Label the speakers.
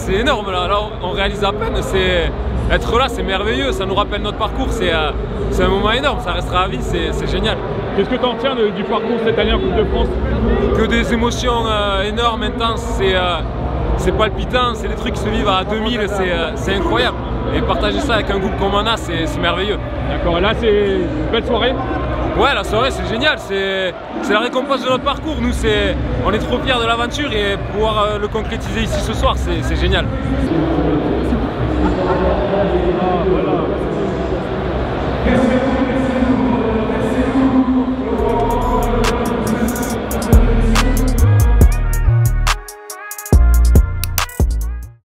Speaker 1: c'est énorme là, on réalise à peine, être là c'est merveilleux, ça nous rappelle notre parcours, c'est un moment énorme, ça restera à vie, c'est génial.
Speaker 2: Qu'est-ce que tu en tiens du parcours cette année en Coupe de France?
Speaker 1: Que des émotions énormes, intenses, c'est palpitant, c'est des trucs qui se vivent à 2000, c'est incroyable. Et partager ça avec un groupe comme on a, c'est merveilleux.
Speaker 2: D'accord, là c'est une belle soirée?
Speaker 1: Ouais, la soirée c'est génial, c'est la récompense de notre parcours. Nous, on est trop fiers de l'aventure et pouvoir le concrétiser ici ce soir, c'est génial.